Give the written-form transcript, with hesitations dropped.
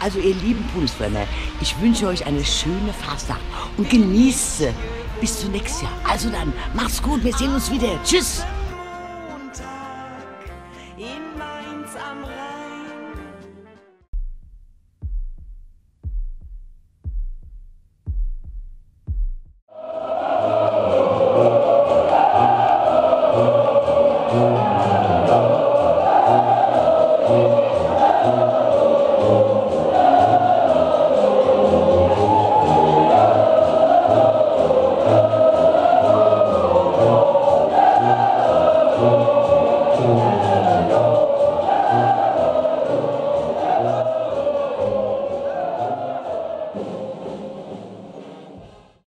Also ihr lieben Bundesländer, ich wünsche euch eine schöne Fastnacht und genießt sie bis zum nächsten Jahr. Also dann, macht's gut, wir sehen uns wieder. Tschüss. In Mainz am Rhein.